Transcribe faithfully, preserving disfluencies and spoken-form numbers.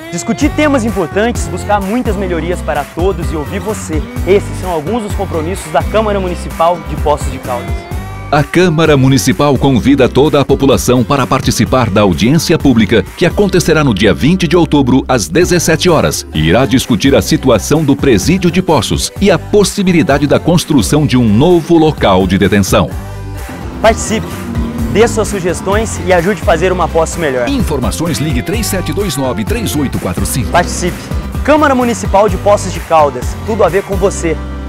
Discutir temas importantes, buscar muitas melhorias para todos e ouvir você. Esses são alguns dos compromissos da Câmara Municipal de Poços de Caldas. A Câmara Municipal convida toda a população para participar da audiência pública que acontecerá no dia vinte de outubro, às dezessete horas, e irá discutir a situação do Presídio de Poços e a possibilidade da construção de um novo local de detenção. Participe, dê suas sugestões e ajude a fazer uma posse melhor. Informações, ligue três sete dois nove, três oito quatro cinco. Participe. Câmara Municipal de Poços de Caldas, tudo a ver com você.